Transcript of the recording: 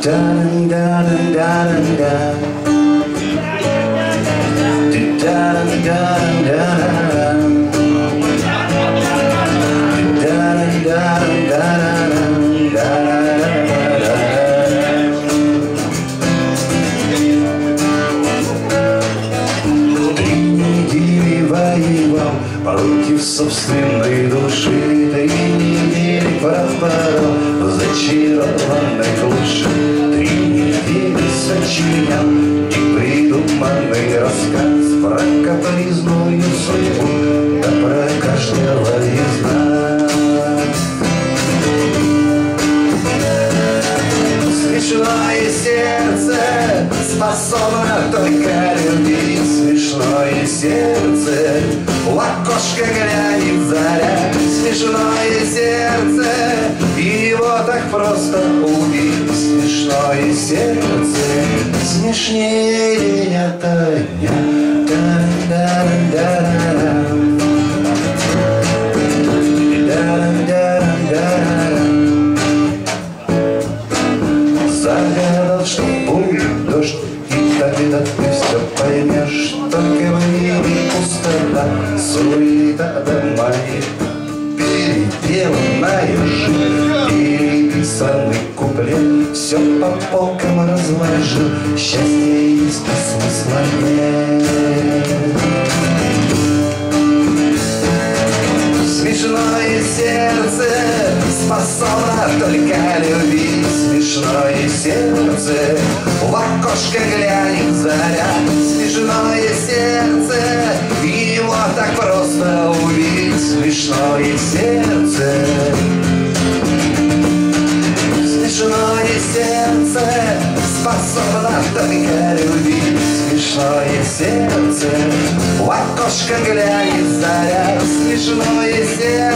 Против собственной души 3 недели пропадал в зачарованной глуши. 3 недели сочинял непридуманный рассказ про капризную судьбу, да про каждого из нас. Смешное сердце способно только любить. Смешное сердце, в окошко глянет заря. Смешное сердце, его так просто убить. Смешное сердце, смешнее день ото дня. Загадал, что будет дождь, и тогда ты все поймешь. Только в мире пустота, суета домой, переделанная жизнь, переписанный куплет. Все по полкам разложил, счастье есть, а смысла нет. Смешное сердце способно только любить. Смешное сердце, в окошко глянет заря. Смешное сердце, его так просто убить. Смешное сердце, смешное сердце способно только любить. Смешное сердце, в окошко глянет заря. Смешное сердце,